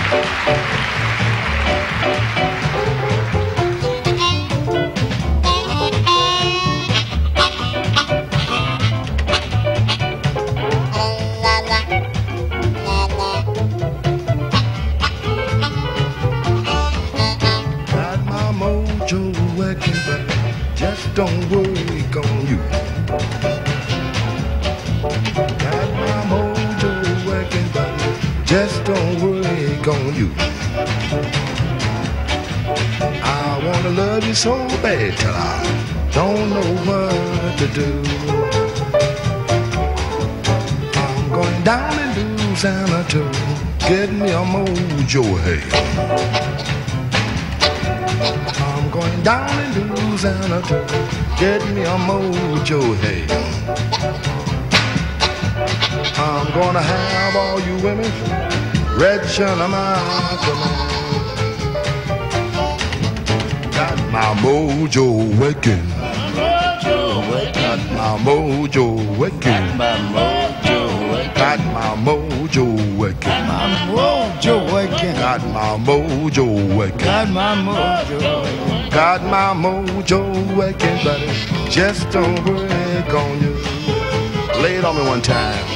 Working, but just don't work on you. Got my mojo working, but just don't work on you. I wanna love you so bad till I don't know what to do. I'm going down in Louisiana to get me a mojo, hey. Going down in Louisiana to get me a mojo, hey. I'm gonna have all you women reaching on my command. Got my mojo working. Got my mojo working. Got my mojo working. My mojo working. Got my mojo working. Got my mojo working. Got my mojo working, but it just don't work on you. Lay it on me one time.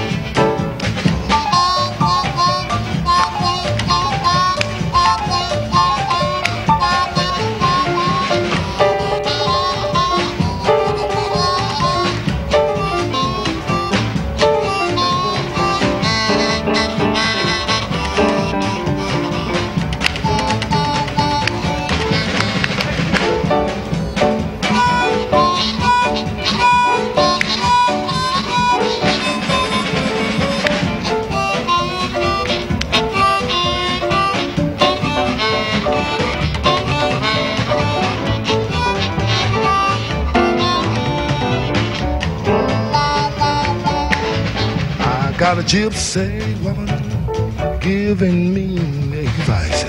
Got a gypsy woman giving me advice.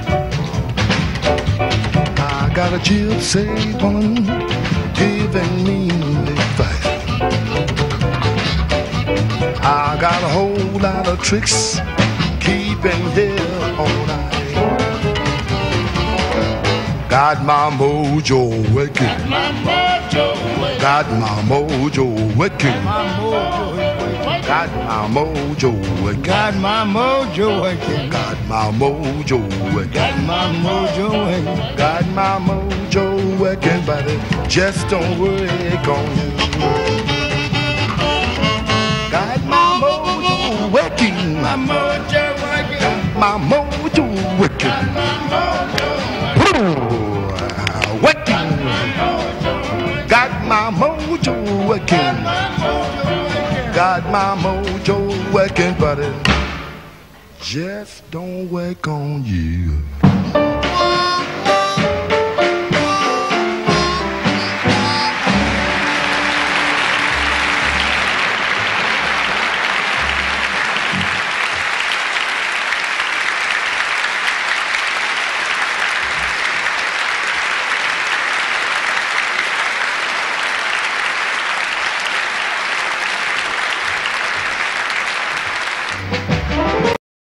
I got a gypsy woman giving me advice. I got a whole lot of tricks keeping here all night. Got my mojo working. Got my mojo working. Got my mojo working. Got my mojo working. Got my mojo working. Got my mojo working. Got my mojo working, but it just don't work on you. Got my mojo working. My mojo working. Got my mojo working. Working. Got my mojo working. Got my mojo working, but it just don't work on you.